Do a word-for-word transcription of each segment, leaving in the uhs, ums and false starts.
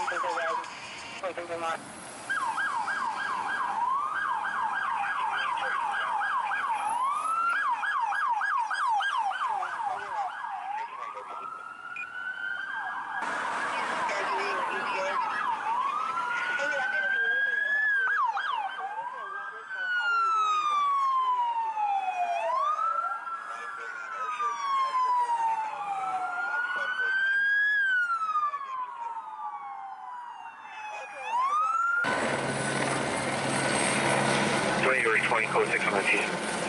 twenty George twenty, code six on the T.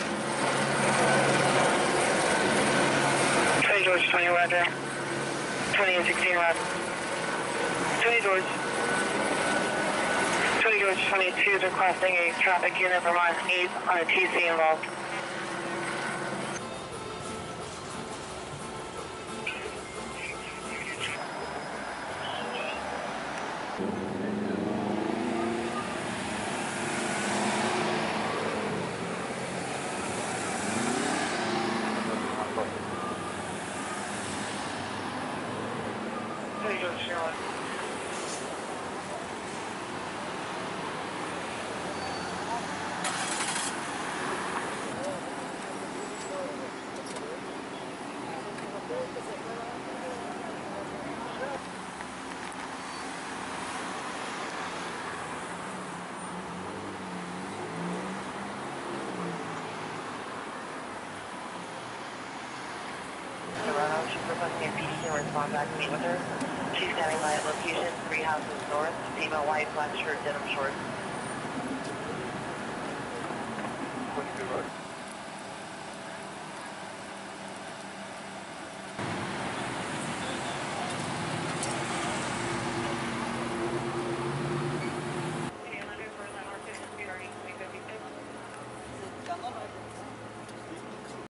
twenty George twenty, roger. twenty and sixteen, roger. twenty George. twenty George twenty-two is requesting a traffic unit from line eight on a T C involved. twenty George Charlotte. Toronto, she's requesting a P D and respond back to meet with her. She's standing by at location, three houses north, female white, black shirt, denim shorts.